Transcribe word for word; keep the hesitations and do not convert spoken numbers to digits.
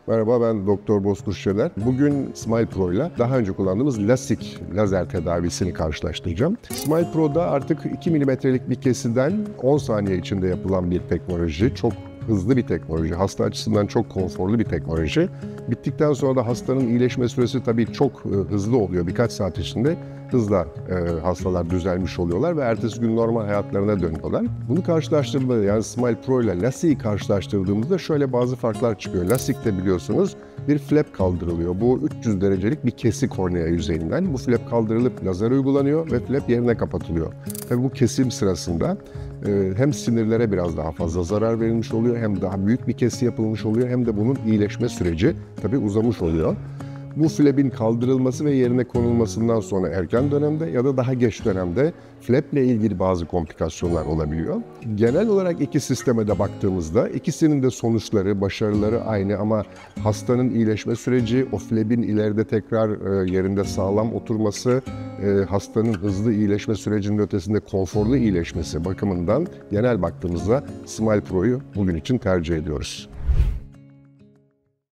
Merhaba, ben Doktor Bozkurt Şener. Bugün Smile Pro ile daha önce kullandığımız LASIK lazer tedavisini karşılaştıracağım. Smile Pro'da artık iki milimetrelik bir kesiden on saniye içinde yapılan bir teknoloji. Çok hızlı bir teknoloji. Hasta açısından çok konforlu bir teknoloji. Bittikten sonra da hastanın iyileşme süresi tabii çok hızlı oluyor. Birkaç saat içinde hızla e, hastalar düzelmiş oluyorlar ve ertesi gün normal hayatlarına dönüyorlar. Bunu karşılaştırdığımda, yani Smile Pro ile LASIK'i karşılaştırdığımızda şöyle bazı farklar çıkıyor. LASIK'te biliyorsunuz bir flap kaldırılıyor. Bu üç yüz derecelik bir kesi kornea yüzeyinden. Bu flap kaldırılıp lazer uygulanıyor ve flap yerine kapatılıyor. Tabii bu kesim sırasında e, hem sinirlere biraz daha fazla zarar verilmiş oluyor, hem daha büyük bir kesi yapılmış oluyor, hem de bunun iyileşme süreci tabii uzamış oluyor. Bu flap'in kaldırılması ve yerine konulmasından sonra erken dönemde ya da daha geç dönemde flap ile ilgili bazı komplikasyonlar olabiliyor. Genel olarak iki sisteme de baktığımızda ikisinin de sonuçları, başarıları aynı, ama hastanın iyileşme süreci, o flap'in ileride tekrar yerinde sağlam oturması, hastanın hızlı iyileşme sürecinin ötesinde konforlu iyileşmesi bakımından genel baktığımızda Smile Pro'yu bugün için tercih ediyoruz.